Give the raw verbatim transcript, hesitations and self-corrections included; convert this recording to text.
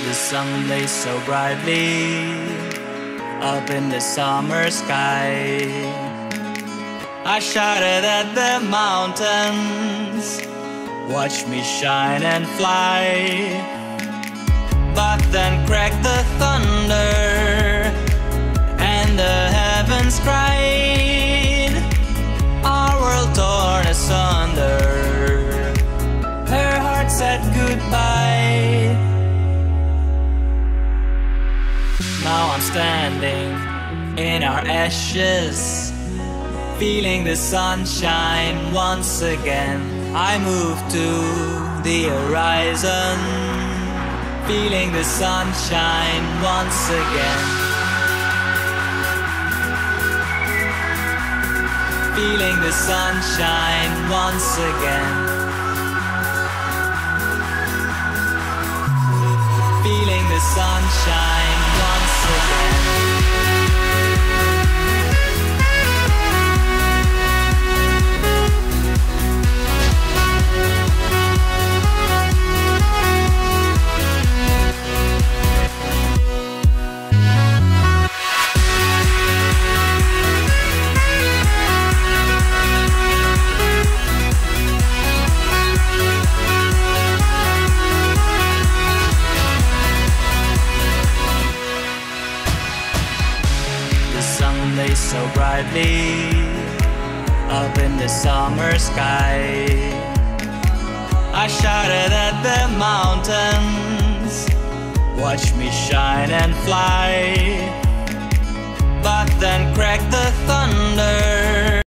The sun blazed so brightly up in the summer sky. I shouted at the mountains, watch me shine and fly. But then cracked the thunder and the heavens cried, our world torn asunder. Her heart said goodbye. Now I'm standing in our ashes, feeling the sunshine once again. I move to the horizon, feeling the sunshine once again. Feeling the sunshine once again. Feeling the sunshine once again. So brightly up in the summer sky. I shouted at the mountains, watch me shine and fly. But then cracked